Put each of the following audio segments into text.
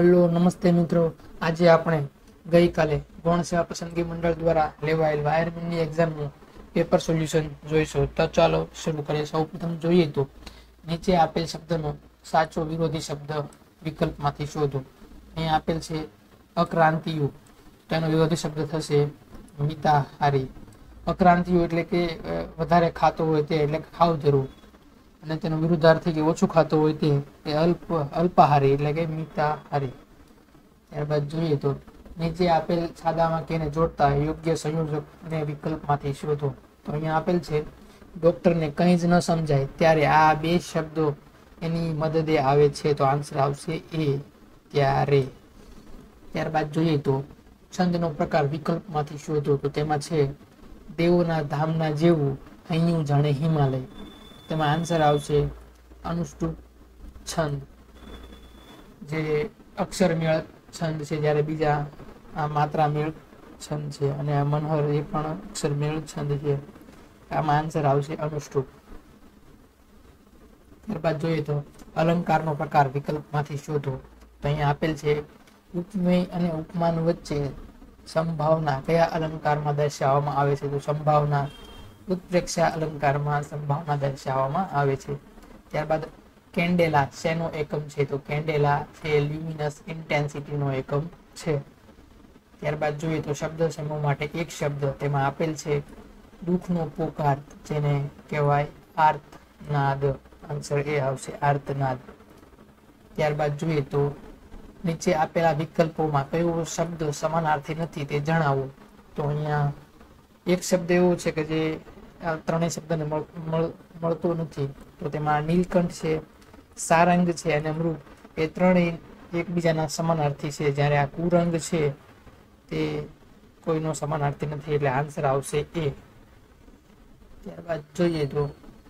Hello નમસ્તે મિત્રો, આજે આપણે ગઈકાલે ગૌણ સેવા પસંદગી મંડળ દ્વારા લેવાયેલ વાયરમેનની એક્ઝામનું પેપર સોલ્યુશન જોઈશું. તો ચાલો શરૂ કરીએ. સૌપ્રથમ જોઈએ તો નીચે આપેલ શબ્દનો સાચો વિરોધી શબ્દ વિકલ્પમાંથી શોધો. અહીં આપેલ છે અક્રાંતિઓ, તો એનો વિરોધી શબ્દ થશે મિતાહારી. અક્રાંતિઓ એટલે કે વધારે ખાતો હોય તે, એટલે ખાવ જરૂર, અને તેનો વિરુદ્ધાર્થી કે ઓછું ખાતો હોય તે અલ્પાહારી એટલે કે મિતાહારી. ત્યારબાદ જોઈએ તો નીચે આપેલ સાદા વાક્યને જોડતા યોગ્ય સંયોજકને વિકલ્પમાંથી શોધો. તો અહીંયા આપેલ છે ડોક્ટરને કંઈ જ ન સમજાય ત્યારે આ બે શબ્દો એની મદદે આવે છે, તો આન્સર આવશે એ, ત્યારે. ત્યારબાદ જોઈએ તો છંદનો પ્રકાર વિકલ્પમાંથી શોધો. તો તેમાં છે દેવોના ધામના જેવું હૈયું જાણે હિમાલય. તેમાં આન્સર આવશે અનુષ્ટુપ છંદ, જે અક્ષર મેળ છંદ છે, જ્યારે બીજા આ માત્રા મેળ છંદ છે, અને આ મનહર એ પણ અક્ષર મેળ છંદ છે. આમાં આન્સર આવશે અનુષ્ટુપ. ત્યારબાદ જોઈએ તો અલંકારનો પ્રકાર વિકલ્પમાંથી શોધો. તો અહીંયા આપેલ છે ઉપમેય અને ઉપમાન વચ્ચે સંભાવના કયા અલંકારમાં દર્શાવવામાં આવે છે? તો સંભાવના ઉત્પ્રેક્ષા અલંકારમાં સંભાવના દર્શાવવામાં આવે છે. ત્યારબાદ કેન્ડેલા શેનો એકમ છે? તો કેન્ડેલા છે લ્યુમિનસ ઇન્ટેન્સિટીનો એકમ છે. ત્યારબાદ જોઈએ તો શબ્દ સમૂહ માટે એક શબ્દ, તેમાં આપેલ છે દુઃખનો પોકાર, જેને કહેવાય આર્તનાદ. આન્સર એ આવશે આર્તનાદ. ત્યારબાદ જોઈએ તો નીચે આપેલા વિકલ્પોમાં કયો શબ્દ સમાનાર્થી નથી તે જણાવો. તો અહીંયા એક શબ્દ એવો છે કે જે ત્રણેય શબ્દને મળતો નથી. તો તેમાં નીલકંઠ છે, સારંગ છે અને મૃગ, એ ત્રણેય એકબીજાના સમાનાર્થી છે, જ્યારે આ કુરંગ છે તે કોઈનો સમાનાર્થી નથી, એટલે આન્સર આવશે એ. ત્યારબાદ જોઈએ તો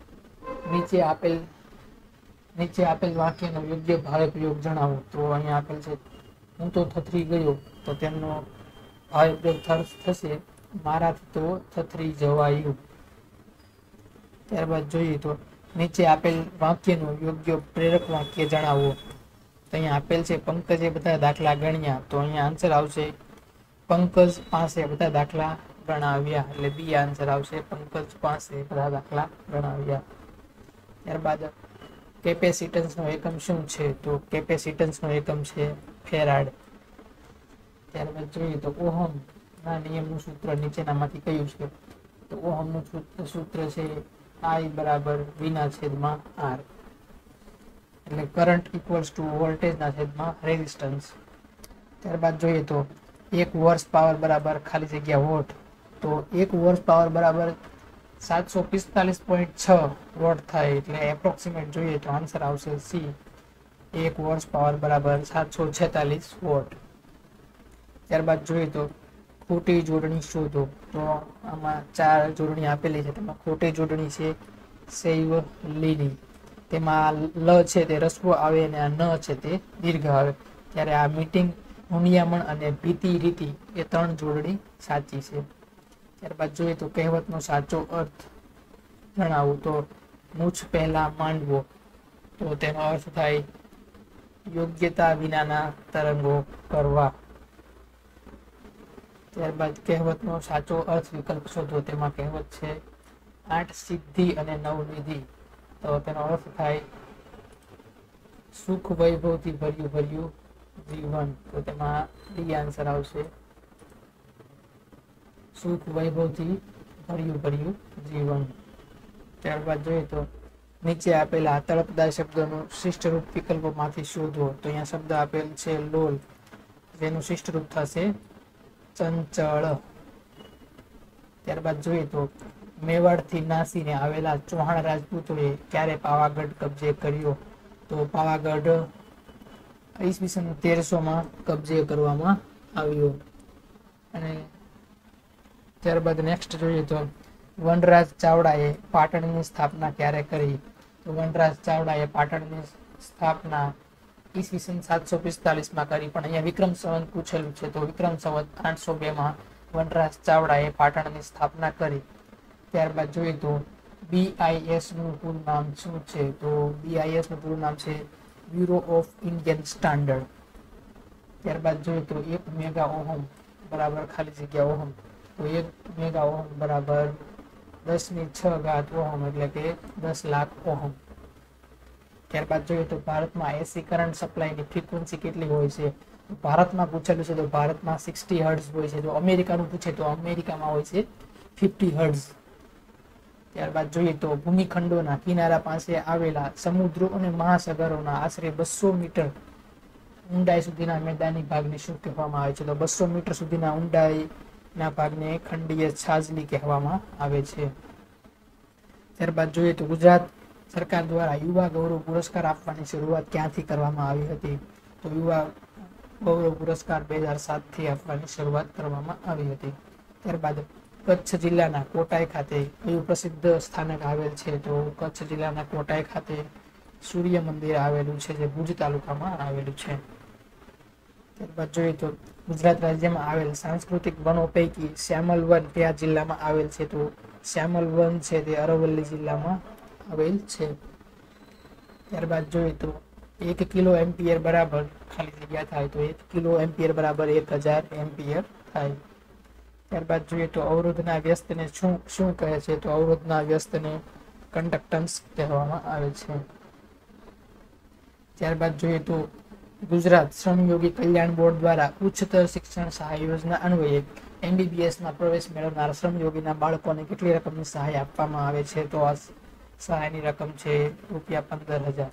નીચે આપેલ વાક્યનો યોગ્ય ભાવે પ્રયોગ જણાવો. તો અહીંયા આપેલ છે હું તો થથરી ગયો, તો તેમનો ભાવે પ્રયોગ થશે મારાથી તો થથરી જવાયું. ત્યારબાદ જોઈએ તો નીચે આપેલ વાક્યનું યોગ્ય પ્રેરક વાક્ય જણાવો. તો અહીંયા આપેલ છે પંકજે બધા દાખલા ગણ્યા, તો અહીંયા આન્સર આવશે પંકજ પાસે બધા દાખલા ગણાવ્યા, એટલે બી આન્સર આવશે પંકજ પાસે બધા દાખલા ગણાવ્યા. ત્યારબાદ કેપેસિટન્સનો એકમ શું છે? તો કેપેસિટન્સનો એકમ છે ફેરાડ. ત્યારબાદ જોઈએ તો ઓહમના નિયમનું સૂત્ર નીચેનામાંથી કયું છે? તો ઓહમનું સૂત્ર છે I બરાબર V ના છેદમાં R, એટલે કરંટ ઇક્વલ્સ ટુ વોલ્ટેજના છેદમાં રેઝિસ્ટન્સ. ત્યારબાદ જોઈએ તો 1 હોર્સ પાવર બરાબર ખાલી જગ્યા વોટ, તો 1 હોર્સ પાવર બરાબર 745.6 વોટ થાય, એટલે એપ્રોક્સિમેટ જોઈએ તો આન્સર આવશે સી, 1 હોર્સ પાવર બરાબર 746 વોટ. ત્યારબાદ જોઈએ તો ખોટી જોડણી શોધો. તો આમાં 4 જોડણી આપેલી છે, તેમાં ખોટી જોડણી છે સૈવ લીની. તેમાં લ છે તે રસ્વ આવે અને આ ન છે તે દીર્ઘ આવે, ત્યારે આ મીટિંગ, હુનિયામણ અને ભીતિ રીતિ એ 3 જોડણી સાચી છે. ત્યારબાદ જોઈએ તો કહેવતનો સાચો અર્થ જણાવું. તો મૂછ પહેલા માંડવો, તો તેનો અર્થ થાય યોગ્યતા વિનાના તરંગો કરવા. ત્યારબાદ કહેવતનો સાચો અર્થ વિકલ્પ શોધો. તેમાં કહેવત છે 8 સિદ્ધિ અને 9 નિધિ, તો તેનો અર્થ થાય સુખ વૈભવથી ભર્યું ભર્યું જીવન, તો તેમાં ડી આન્સર આવશે સુખ વૈભવથી ભર્યું ભર્યું જીવન. ત્યારબાદ જોઈએ તો નીચે આપેલા તળપદાર શબ્દોનું શિષ્ટ રૂપ વિકલ્પોમાંથી શોધો. તો અહીંયા શબ્દ આપેલ છે લોલ, જેનું શિષ્ટ રૂપ થશે ચંચળ. ત્યારબાદ જોઈએ તો મેવાડથી નાસીને આવેલા ચૌહાણ રાજપૂતોએ ક્યારે પાવાગઢ કબજે કર્યો? તો પાવાગઢ ઈસવીસન 1300 કબજે કરવામાં આવ્યો. અને ત્યારબાદ નેક્સ્ટ જોઈએ તો વનરાજ ચાવડાએ પાટણની સ્થાપના ક્યારે કરી? તો વનરાજ ચાવડાએ પાટણની સ્થાપના ઈસવીસન 745 કરી, પણ અહીંયા વિક્રમ સંવત પૂછેલું છે, તો વિક્રમ સંવત 802 વનરાજ ચાવડાએ પાટણની સ્થાપના કરી. ત્યારબાદ જોઈએ તો BIS નું પૂરું નામ શું છે? તો BIS નું પૂરું નામ છે બ્યુરો ઓફ ઇન્ડિયન સ્ટાન્ડર્ડ. ત્યારબાદ જોઈએ તો 1 મેગા ઓહમ બરાબર ખાલી જગ્યા ઓહમ, તો 1 મેગા ઓહમ બરાબર 10⁶ ઓહમ એટલે કે 10 લાખ ઓહમ. ત્યારબાદ જોઈએ તો ભારતમાં એસી કરંટ સપ્લાયની ફ્રીક્વન્સી કેટલી હોય છે? ભારતમાં પૂછેલું છે તો ભારતમાં 60 હર્ટ્ઝ હોય છે. જો અમેરિકાનું પૂછે તો અમેરિકામાં હોય છે 50 હર્ટ્ઝ. ત્યારબાદ જોઈએ તો ભૂમિખંડોના કિનારા પાસે આવેલા સમુદ્રો અને મહાસાગરોના આશરે 200 મીટર ઊંડાઈ સુધીના મેદાની ભાગને શું કહેવામાં આવે છે? તો 200 મીટર સુધીના ઊંડાઈના ભાગને ખંડીય છાજલી કહેવામાં આવે છે. ત્યારબાદ જોઈએ તો ગુજરાત સરકાર દ્વારા યુવા ગૌરવ પુરસ્કાર આપવાની શરૂઆત ક્યાંથી કરવામાં આવી હતી? તો યુવા ગૌરવ પુરસ્કાર 2007 થી આપવાની શરૂઆત કરવામાં આવી હતી. ત્યારબાદ કચ્છ જિલ્લાના કોટાઈ ખાતે કયું પ્રસિદ્ધ સ્થાનક આવેલ છે? તો કચ્છ જિલ્લાના કોટાઈ ખાતે સૂર્ય મંદિર આવેલું છે, જે ભુજ તાલુકામાં આવેલું છે. ત્યારબાદ જોઈએ તો ગુજરાત રાજ્યમાં આવેલ સાંસ્કૃતિક વનો પૈકી શ્યામલ વન કયા જિલ્લામાં આવેલ છે? તો શ્યામલ વન છે તે અરવલ્લી જિલ્લામાં આવેલ છે. ત્યારબાદ જોઈએ તો 1 કિલો એમ્પિયર બરાબર ખાલી જગ્યા થાય, તો 1 કિલો એમ્પિયર બરાબર 1000 એમ્પિયર થાય. ત્યારબાદ જોઈએ તો અવરોધના વ્યસ્તને શું કહે છે? તો અવરોધના વ્યસ્તને કંડક્ટન્સ કહેવામાં આવે છે. ત્યારબાદ જોઈએ તો ગુજરાત શ્રમયોગી કલ્યાણ બોર્ડ દ્વારા ઉચ્ચતર શિક્ષણ સહાય યોજના અન્વયે MBBSમાં પ્રવેશ મેળવનાર શ્રમયોગીના બાળકોને કેટલી રકમની સહાય આપવામાં આવે છે? તો આ સહાયની રકમ છે ₹15,000.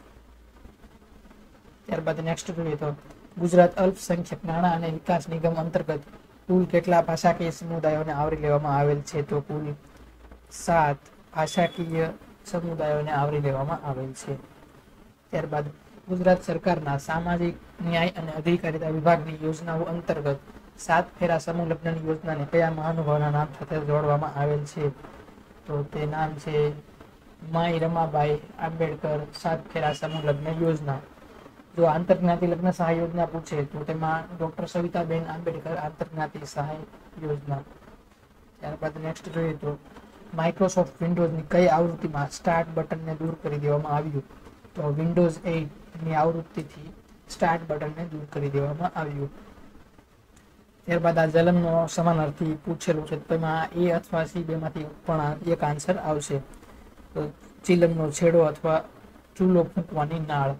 ત્યારબાદ નેક્સ્ટ જોઈએ તો ગુજરાત અલ્પસંખ્યક નાણાં અને વિકાસ નિગમ અંતર્ગત કુલ કેટલા ભાષાકીય સમુદાયોને આવરી લેવામાં આવેલ છે? તો કુલ 7 ભાષાકીય સમુદાયોને આવરી લેવામાં આવેલ છે. ત્યારબાદ ગુજરાત સરકારના સામાજિક ન્યાય અને અધિકારિતા વિભાગની યોજનાઓ અંતર્ગત 7 ફેરા સમૂહ લગ્નની યોજનાને કયા મહાનુભાવના નામ સાથે જોડવામાં આવેલ છે? તો તે નામ છે માઈ રમાબાઈ આંબેડકર 7 ફેરા સમૂહ લગ્ન યોજના. જો આંતરજ્ઞાતિ લગ્ન સહાય યોજના પૂછે તો તેમાં ડોક્ટર સવિતાબેન આંબેડકર આંતરજ્ઞાતિ સહાય યોજના. ત્યારબાદ નેક્સ્ટ જોઈએ તો માઇક્રોસોફ્ટ વિન્ડોઝની કઈ આવૃત્તિમાં સ્ટાર્ટ બટનને દૂર કરી દેવામાં આવ્યું? તો વિન્ડોઝ 8 ની આવૃત્તિથી સ્ટાર્ટ બટનને દૂર કરી દેવામાં આવ્યું. ત્યારબાદ આ જલમનો સમાનાર્થી પૂછેલું છે, તેમાં A અથવા C બેમાંથી પણ એક આન્સર આવશે. તો ચિલમનો છેડો અથવા ચૂલો ફૂંકવાની નાળ.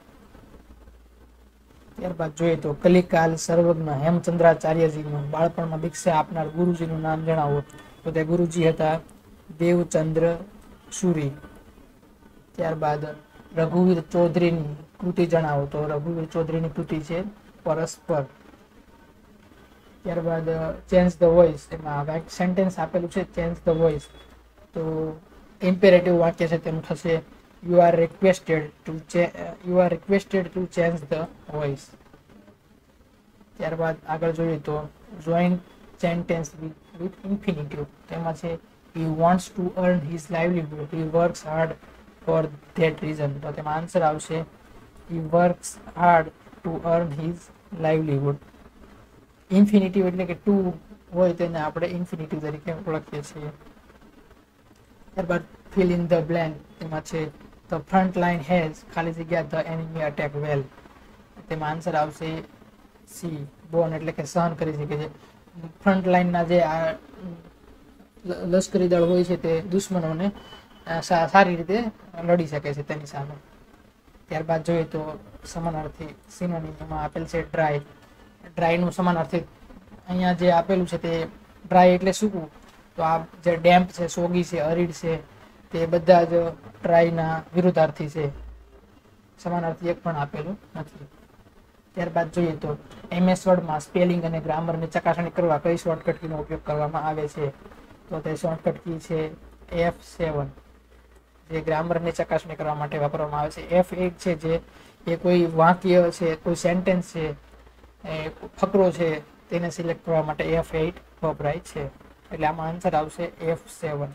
ત્યારબાદ જોઈએ તો કલિકાલ સર્વજ્ઞ હેમચંદ્રાચાર્યજીનું બાળપણમાં દીક્ષા આપનાર ગુરુજીનું નામ જણાવો. તો તે ગુરુજી હતા દેવચંદ્ર સુરી. ત્યારબાદ રઘુવીર ચૌધરીની કૃતિ જણાવો. તો રઘુવીર ચૌધરીની કૃતિ છે પરસ્પર. ત્યારબાદ ચેન્જ ધ વોઇસ, એમાં સેન્ટેન્સ આપેલું છે ચેન્જ ધ વોઇસ, તો ઇમ્પેરેટિવ વાક્ય છે તેનું થશે you are requested to change the voice. ત્યારબાદ આગળ જોઈએ તો જોઈન્ટ સેન્ટેન્સ વિથ ઇન્ફિનિટિવ, તેમાં છે he wants to earn his livelihood, he works hard for that reason. તો તેમાં આન્સર આવશે he works hard to earn his livelihood. Infinitive એટલે કે ટુ હોય તેને આપણે ઇન્ફિનિટિવ તરીકે ઓળખીએ છીએ. ત્યારબાદ fill in the blank, તેમાં છે the front line has ખાલી જગ્યા the enemy attack well, તેમાં આન્સર આવશે સી બોન એટલે કે સહન કરી શકે છે. ફ્રન્ટ લાઇનના જે આ લશ્કરી દળ હોય છે તે દુશ્મનોને સારી રીતે લડી શકે છે તેની સામે. ત્યારબાદ જોઈએ તો સમાનાર્થી સિનોનિમમાં આપેલ છે ડ્રાય. ડ્રાયનું સમાનાર્થી અહીંયા જે આપેલું છે તે ડ્રાય એટલે સૂકું, તો આ જે ડેમ્પ છે, સોગી છે, અરીડ છે, તે બધા જ ડ્રાયના વિરુદ્ધાર્થી છે. સમાનાર્થી એક પણ આપેલું નથી. ત્યારબાદ જોઈએ તો MS વર્ડમાં સ્પેલિંગ અને ગ્રામરની ચકાસણી કરવા કઈ શોર્ટકટ કીનો ઉપયોગ કરવામાં આવે છે? તો તે શોર્ટકટ કી છે F7, જે ગ્રામરની ચકાસણી કરવા માટે વાપરવામાં આવે છે. F8 છે જે એ કોઈ વાક્ય છે, કોઈ સેન્ટેન્સ છે, ફકરો છે, તેને સિલેક્ટ કરવા માટે F8 વપરાય છે. એટલે આમાં આન્સર આવશે F7.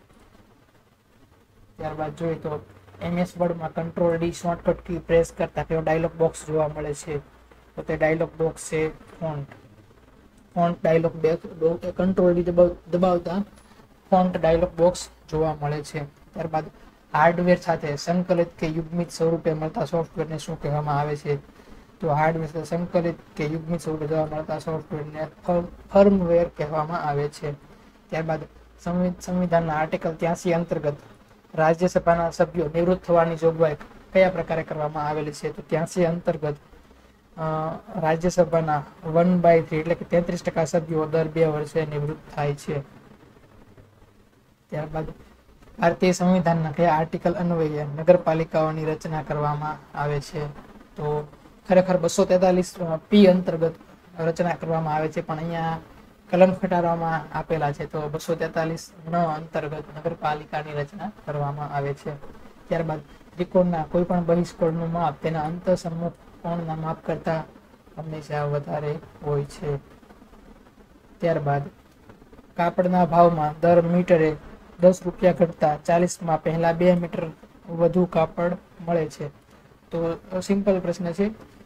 ત્યારબાદ જોઈએ તો MS વર્ડમાં Ctrl+D શોર્ટકટ કી પ્રેસ કરતા કેવો ડાયલોગ બોક્સ જોવા મળે છે? તો તે ડાયલોગ બોક્સ છે ફોન્ટ ડાયલોગ Ctrl+D દબાવતા ફોન્ટ ડાયલોગ બોક્સ જોવા મળે છે. ત્યારબાદ હાર્ડવેર સાથે સંકલિત કે યુગ્મિત સ્વરૂપે મળતા સોફ્ટવેરને શું કહેવામાં આવે છે? તો હાર્ડવેર સંકલિત કે યુગ્મિત સ્વરૂપે જોવા મળતા સોફ્ટવેરને ફર્મવેર કહેવામાં આવે છે. ત્યારબાદ સંવિધાનના આર્ટિકલ 83 અંતર્ગત રાજ્યસભાના સભ્યો નિવૃત્ત થવાની જોગવાઈ કયા પ્રકારે કરવામાં આવેલી છે? તો 83 અંતર્ગત રાજ્યસભાના 1/3 એટલે કે 33% સભ્યો દર 2 વર્ષે નિવૃત્ત થાય છે. ત્યારબાદ ભારતીય સંવિધાનના કયા આર્ટિકલ અન્વયે નગરપાલિકાઓની રચના કરવામાં આવે છે? તો ખરેખર 243 પી અંતર્ગત રચના કરવામાં આવે છે, પણ અહીંયા કલમ ઘટાડવામાં આપેલા છે, તો 243 ન અંતર્ગત નગરપાલિકાની રચના કરવામાં આવે છે. ત્યારબાદ ત્રિકોણના કોઈ પણ બહિષ્કોણનું માપ તેના અંતઃસમ્મુખ કોણના માપ કરતા હંમેશા વધારે હોય છે. ત્યારબાદ કાપડના ભાવમાં દર મીટરે 10 રૂપિયા ઘટતા 40માં પહેલા 2 મીટર વધુ કાપડ મળે છે. તો સિમ્પલ પ્રશ્ન છે.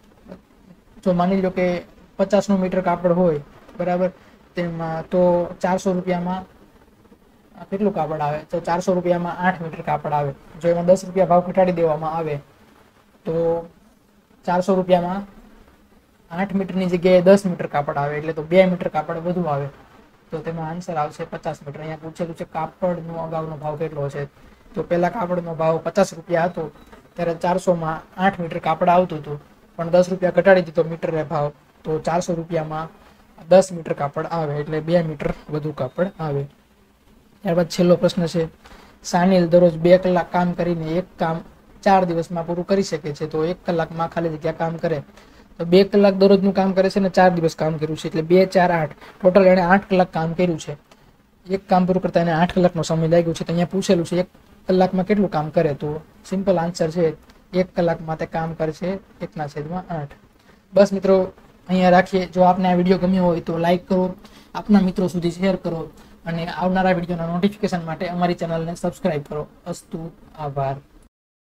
જો માની લો કે 50નું મીટર કાપડ હોય, બરાબર, તેમાં તો 400 રૂપિયામાં કેટલું કાપડ આવે? તો 400 રૂપિયામાં 8 મીટર કાપડ આવે. જો એમાં 10 રૂપિયા ભાવ ઘટાડી દેવામાં આવે તો 400 રૂપિયામાં 8 મીટરની જગ્યાએ 10 મીટર કાપડ આવે, એટલે તો 2 મીટર કાપડ વધુ આવે. તો તેમાં આન્સર આવશે 50 મીટર. અહીંયા પૂછેલું છે કાપડનો અગાઉનો ભાવ કેટલો છે? તો પહેલા કાપડનો ભાવ 50 રૂપિયા હતો, ત્યારે 400માં 8 મીટર કાપડ આવતું હતું, પણ 10 રૂપિયા ઘટાડી દીધો મીટરે ભાવ, તો 400 રૂપિયામાં 10 મીટર કાપડ આવે, એટલે 2 મીટર વધુ કાપડ આવે. ત્યારબાદ છેલ્લો પ્રશ્ન છે, સાનિલ દરરોજ 2 કલાક કામ કરીને એક કામ 4 દિવસમાં પૂરું કરી શકે છે. તો 1 કલાકમાં ખાલી જગ્યા કામ કરે તો 2 કલાક દરરોજનું કામ કરે છે અને 4 દિવસ કામ કર્યું છે, એટલે 2, 4, 8 ટોટલ એને 8 કલાક કામ કર્યું છે. એક કામ પૂરું કરતા એને 8 કલાકનો સમય લાગ્યો છે. તો અહીંયા પૂછેલું છે 1 કલાકમાં કેટલું કામ કરે? તો સિમ્પલ આન્સર છે 1 કલાકમાં તે કામ કરશે 1/8. બસ મિત્રો, અહીંયા રાખીએ. જો આપને આ વિડીયો ગમ્યો હોય તો લાઈક કરો, આપના મિત્રો સુધી શેર કરો અને આવનારા વિડીયોના નોટિફિકેશન માટે અમારી ચેનલને સબસ્ક્રાઇબ કરો. અસ્તુ, આભાર.